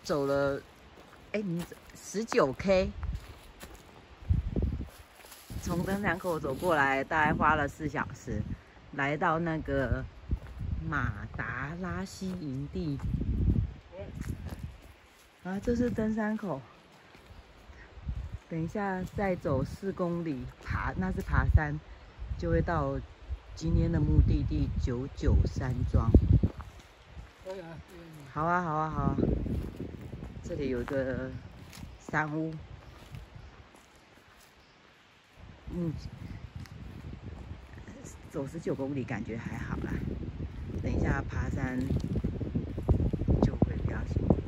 走了，你19K， 从登山口走过来，大概花了4小时，来到那个马达拉西营地。啊，这是登山口。等一下再走4公里，那是爬山，就会到今天的目的地99山庄。好啊，好啊，好啊。这里有一个山屋。走19公里感觉还好啦，等一下爬山就会比较辛苦。